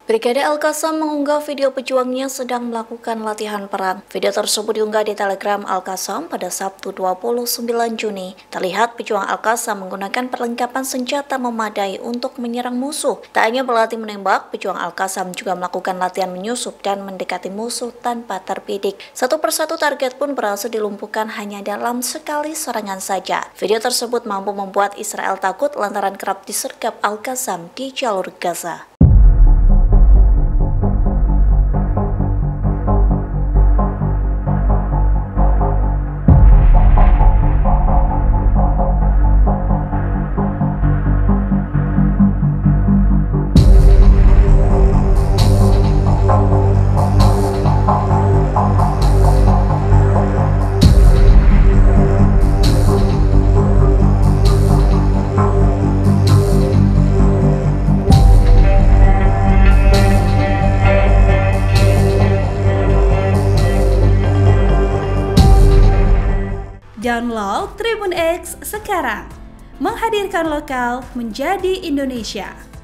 Brigade Al-Qassam mengunggah video pejuangnya sedang melakukan latihan perang. Video tersebut diunggah di Telegram Al-Qassam pada Sabtu 29 Juni. Terlihat pejuang Al-Qassam menggunakan perlengkapan senjata memadai untuk menyerang musuh. Tak hanya berlatih menembak, pejuang Al-Qassam juga melakukan latihan menyusup dan mendekati musuh tanpa terbidik. Satu persatu target pun berhasil dilumpuhkan hanya dalam sekali serangan saja. Video tersebut mampu membuat Israel takut lantaran kerap disergap Al-Qassam di jalur Gaza. Download Tribun X sekarang, menghadirkan lokal menjadi Indonesia.